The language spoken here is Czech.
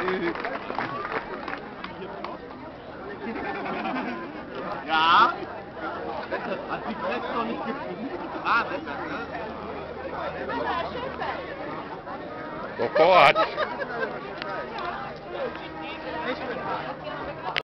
Ja? Hat die Presse noch nicht gefunden? Ah, besser, ne? Sofort!